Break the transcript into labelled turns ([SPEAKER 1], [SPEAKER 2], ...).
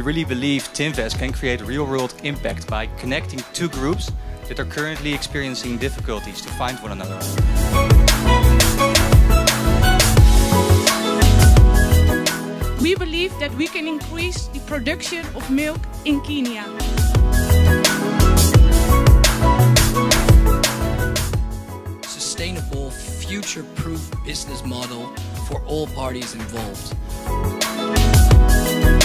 [SPEAKER 1] We really believe Tinvest can create real-world impact by connecting two groups that are currently experiencing difficulties to find one another.
[SPEAKER 2] We believe that we can increase the production of milk in Kenya.
[SPEAKER 3] Sustainable, future-proof business model for all parties involved.